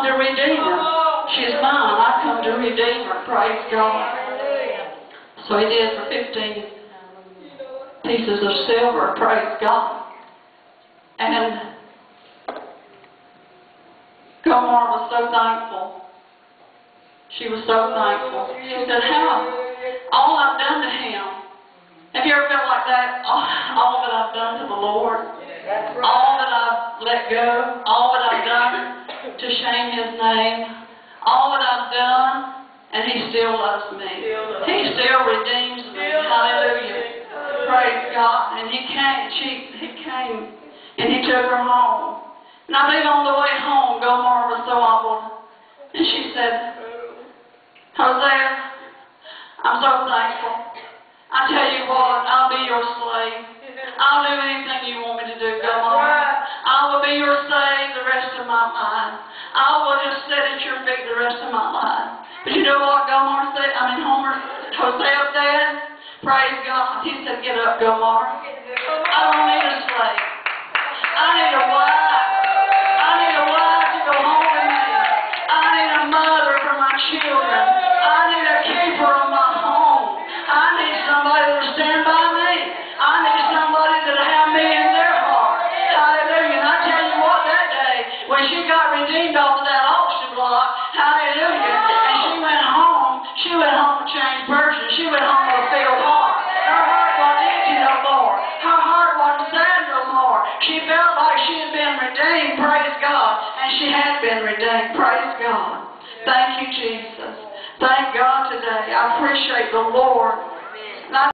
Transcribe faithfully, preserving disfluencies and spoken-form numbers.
to redeem her. She's mine. I come to redeem her. Praise God. So he did for fifteen pieces of silver. Praise God. And Gomar was so thankful. She was so thankful. She said, how? All I've done to him. Have you ever felt like that? All, all that I've done to the Lord. All that I've let go. All that I've done to shame his name. All that I've done. And he still loves me. He still redeems me. Hallelujah. Praise God. And he came, she, he came and he took her home. And I believe on the way home, Gomar was so humbled. And she said, Hosea, I'm so thankful. I tell you what, I'll be your slave. I'll do anything you want me to do, Gomar. I will be your slave the rest of my life. I will just sit at your feet the rest of my life. But you know what Gomar said? I mean, Homer, Hosea said? Praise God. He said, get up, Gomar. I don't need a slave. I need a wife. I need a wife to go home with me. I need a mother for my children. I need a keeper of my home. I need somebody to stand by me. I need somebody to have me in their heart. Hallelujah. And I tell you what, that day, when she got redeemed off of that auction block, hallelujah, and she went home, she went home a changed person. She went home with a filled heart. Her heart wasn't empty no more. Her heart wasn't sad no more. She felt like she had been redeemed, praise God, and she had been redeemed, praise God. Thank you, Jesus. Thank God today. I appreciate the Lord.